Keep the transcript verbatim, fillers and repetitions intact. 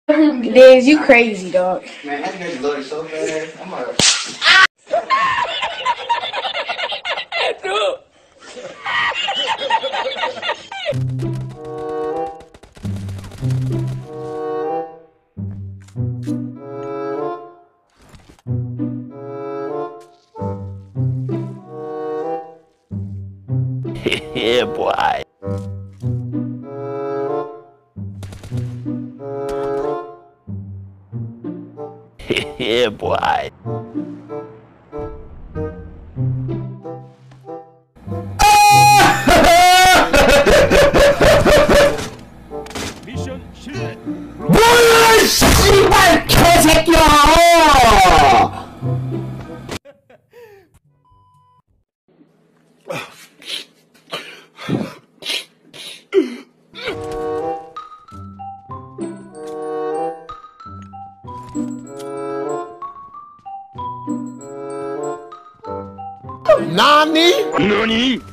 Diz, you crazy, dog. Man, that nigga loaded so fast. I'm like, yeah, boy. Yeah, boy. 미션 실패. 뭐야, 씨발 개새끼야! 나니? 너니?